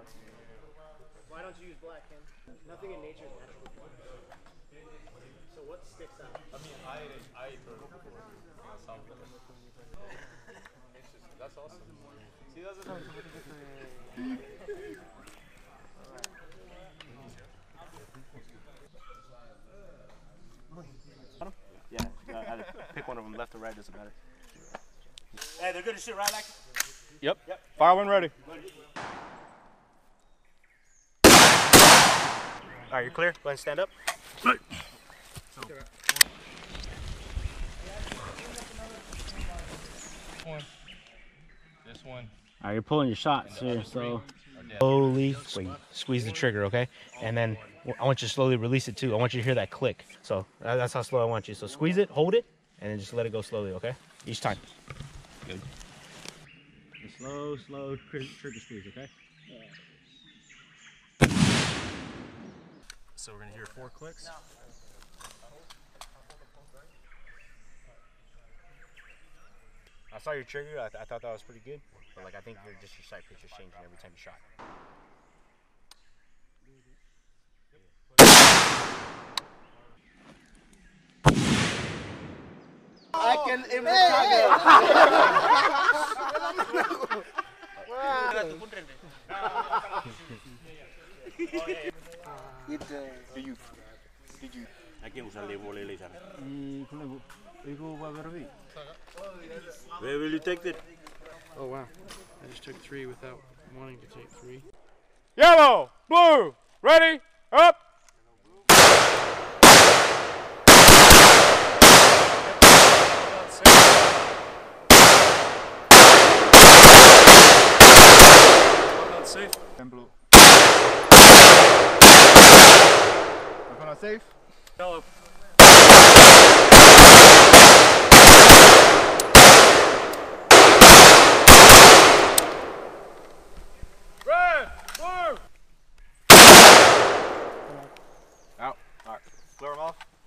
Why don't you use black, Ken? Nothing in nature is natural. So what sticks out? I mean, I that's awesome. See, that's Yeah, pick one of them, left or right, doesn't matter. Hey, they're good to shoot, right? Like Yep. Fire when ready. all right, you're clear. Go ahead and stand up. This one. All right, you're pulling your shots here, so slowly squeeze the trigger, okay? And then I want you to slowly release it too. I want you to hear that click. So that's how slow I want you. So squeeze it, hold it, and then just let it go slowly, okay? Each time. Good. Slow trigger squeeze, okay? So we're gonna hear 4 clicks. I saw your trigger. I thought that was pretty good, but like I think your sight picture's changing every time you shot. I can Did you? Hay que usarle laser. Where will you take it? Oh wow, I just took 3 without wanting to take 3. Yellow, blue, ready, up. Not safe. And blue. We're gonna safe. Yellow. Red, blue. Out. All right. Clear them off.